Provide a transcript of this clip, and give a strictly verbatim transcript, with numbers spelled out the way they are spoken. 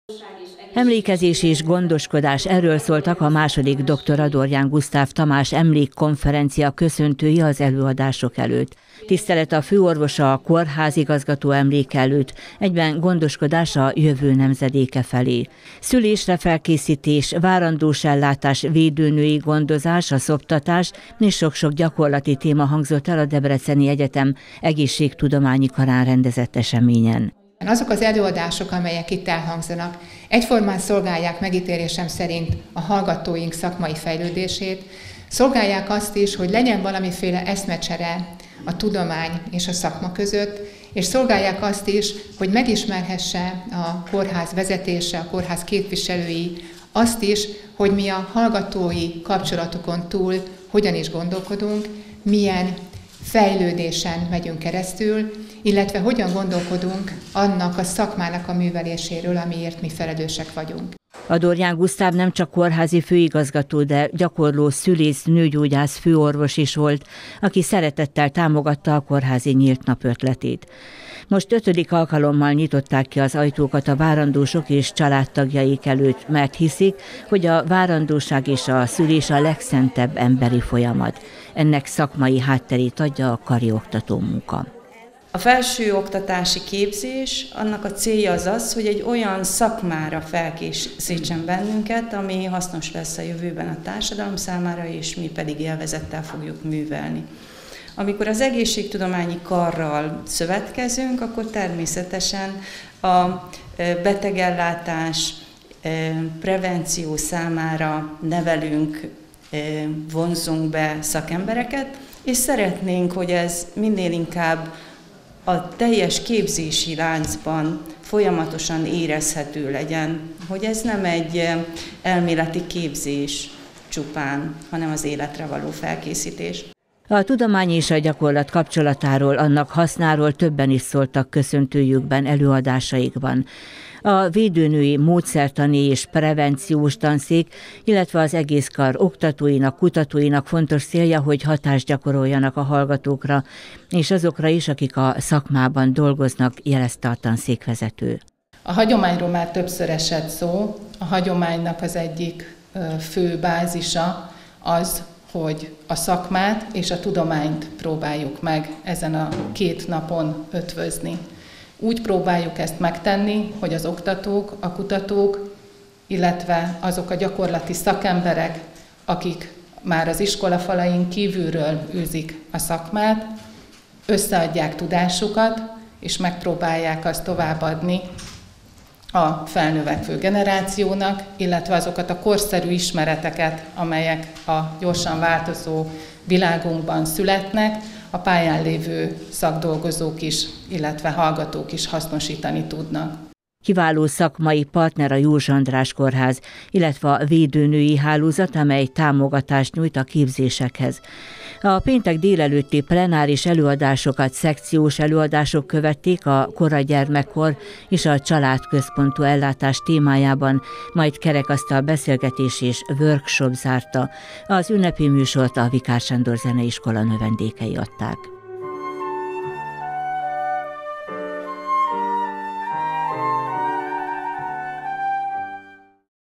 Emlékezés és gondoskodás, erről szóltak a második dr. Dorján Gusztáv Tamás emlékkonferencia köszöntői az előadások előtt. Tisztelet a főorvosa, a kórházigazgató emléke előtt, egyben gondoskodás a jövő nemzedéke felé. Szülésre felkészítés, várandós ellátás, védőnői gondozás, a szoptatás és sok-sok gyakorlati téma hangzott el a Debreceni Egyetem egészségtudományi karán rendezett eseményen. Azok az előadások, amelyek itt elhangzanak, egyformán szolgálják megítélésem szerint a hallgatóink szakmai fejlődését, szolgálják azt is, hogy legyen valamiféle eszmecsere a tudomány és a szakma között, és szolgálják azt is, hogy megismerhesse a kórház vezetése, a kórház képviselői azt is, hogy mi a hallgatói kapcsolatokon túl hogyan is gondolkodunk, milyen fejlődésen megyünk keresztül, illetve hogyan gondolkodunk annak a szakmának a műveléséről, amiért mi felelősek vagyunk. A Dorján Gusztáv nem csak kórházi főigazgató, de gyakorló szülész, nőgyógyász főorvos is volt, aki szeretettel támogatta a kórházi nyílt nap ötletét. Most ötödik alkalommal nyitották ki az ajtókat a várandósok és családtagjaik előtt, mert hiszik, hogy a várandóság és a szülés a legszentebb emberi folyamat. Ennek szakmai hátterét adja a kari oktató munka. A felsőoktatási képzés, annak a célja az az, hogy egy olyan szakmára felkészítsen bennünket, ami hasznos lesz a jövőben a társadalom számára, és mi pedig élvezettel fogjuk művelni. Amikor az egészségtudományi karral szövetkezünk, akkor természetesen a betegellátás, prevenció számára nevelünk, vonzunk be szakembereket, és szeretnénk, hogy ez minél inkább a teljes képzési láncban folyamatosan érezhető legyen, hogy ez nem egy elméleti képzés csupán, hanem az életre való felkészítés. A tudomány és a gyakorlat kapcsolatáról, annak hasznáról többen is szóltak köszöntőjükben, előadásaikban. A védőnői módszertani és prevenciós tanszék, illetve az egész kar oktatóinak, kutatóinak fontos célja, hogy hatást gyakoroljanak a hallgatókra, és azokra is, akik a szakmában dolgoznak, jelezte a tanszékvezető. A hagyományról már többször esett szó. A hagyománynak az egyik fő bázisa az, hogy a szakmát és a tudományt próbáljuk meg ezen a két napon ötvözni. Úgy próbáljuk ezt megtenni, hogy az oktatók, a kutatók, illetve azok a gyakorlati szakemberek, akik már az iskolafalain kívülről űzik a szakmát, összeadják tudásukat, és megpróbálják azt továbbadni a felnövekvő generációnak, illetve azokat a korszerű ismereteket, amelyek a gyorsan változó világunkban születnek, a pályán lévő szakdolgozók is, illetve hallgatók is hasznosítani tudnak. Kiváló szakmai partner a József András Kórház, illetve a védőnői hálózat, amely támogatást nyújt a képzésekhez. A péntek délelőtti plenáris előadásokat szekciós előadások követték a koragyermekkor és a családközpontú ellátás témájában, majd kerekasztal beszélgetés és workshop zárta. Az ünnepi műsort a Vikár Sándor Zeneiskola növendékei adták.